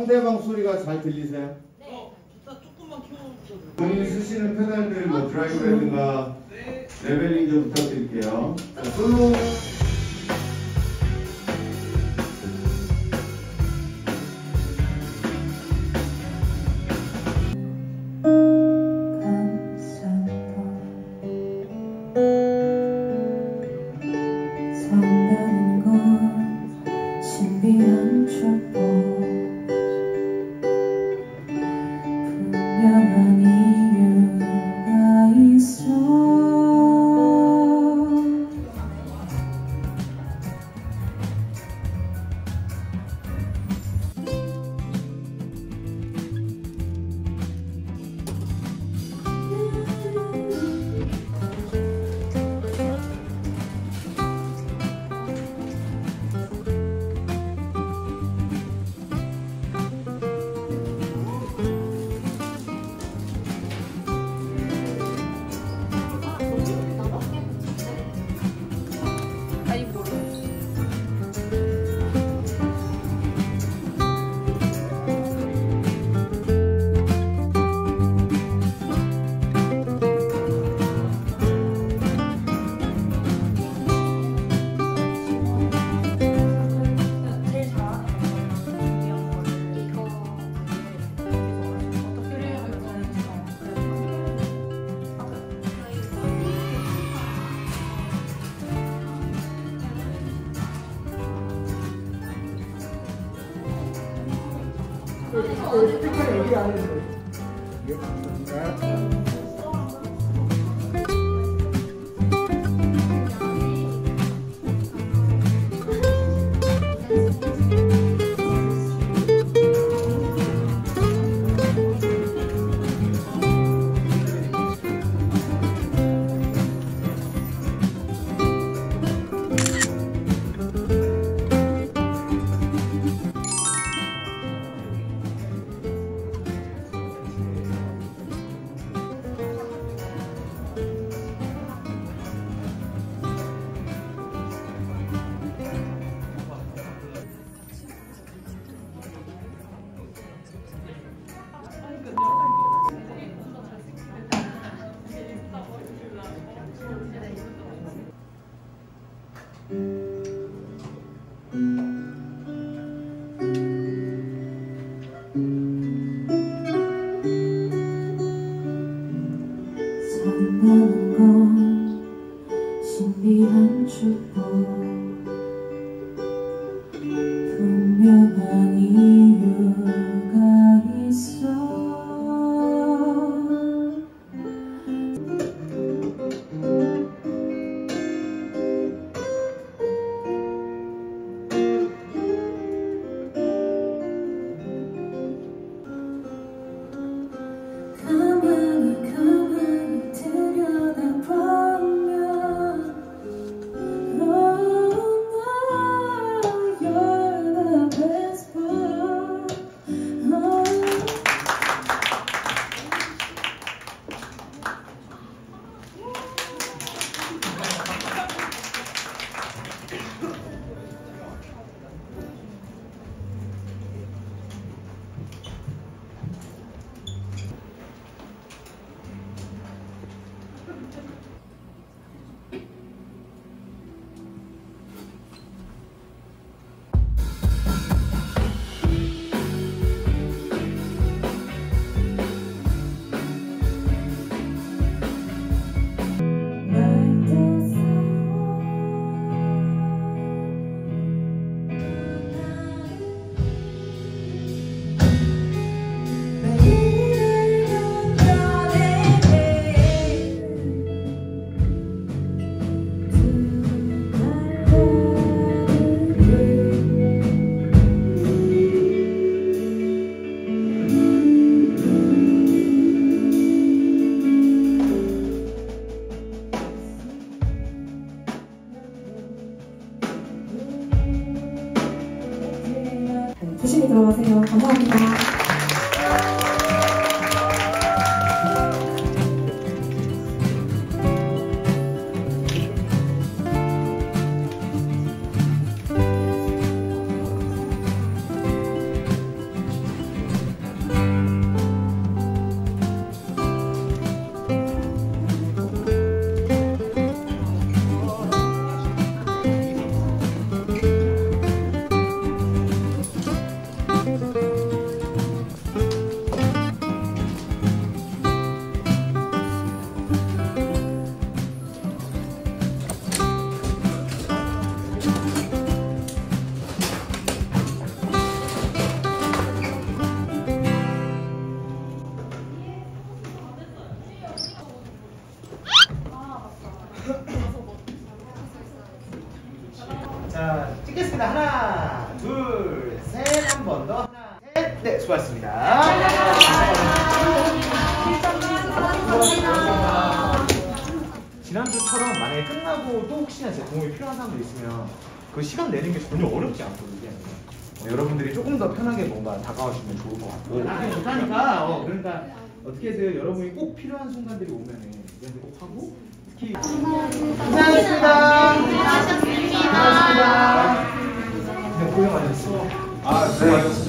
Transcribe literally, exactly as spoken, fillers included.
상대방 소리가 잘 들리세요? 네. 기타 조금만 키워주세요. 본인이 쓰시는 페달들 뭐 드라이브라든가 레벨링 좀 부탁드릴게요. 자, 솔로. 신비한 축복 분명한 이유가 있어 스피커 얘기 안 했는데. 예, 감사합니다. 산다는 건 신비한 축복 분명한 이유가 있어 조심히 들어가세요. 감사합니다. 하겠습니다. 하나, 둘, 셋. 한 번 더. 하나, 셋. 네, 수고하셨습니다. 지난주처럼 만약에 끝나고 또 혹시나 제 도움이 필요한 사람도 있으면 그 시간 내는 게 전혀 어렵지 않거든요. 어, 여러분들이 조금 더 편하게 뭔가 다가오시면 좋을 것 같고 이게 좋다니까 어, 그러니까 어떻게 해서 여러분이 꼭 필요한 순간들이 오면은 이런 꼭 하고 특히 고생하셨습니다. 고생하셨습니다. 고생 많으셨습니다. 아, 네.